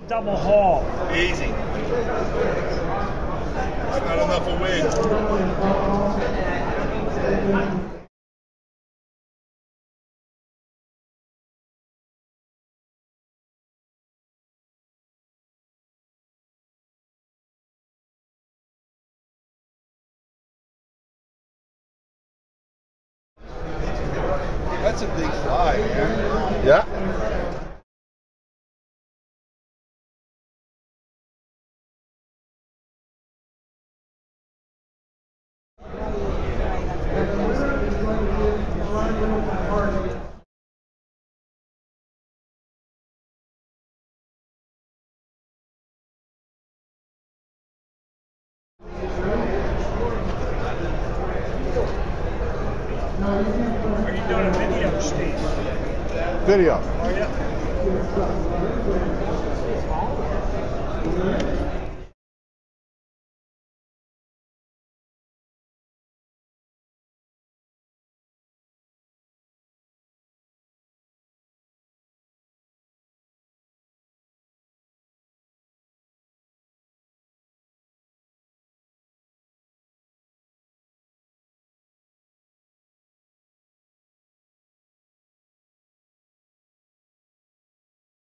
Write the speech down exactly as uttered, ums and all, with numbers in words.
Double haul. Easy. It's not enough of wind. That's a big fly, man. Yeah. Are you doing a video, Steve? Video. Are you?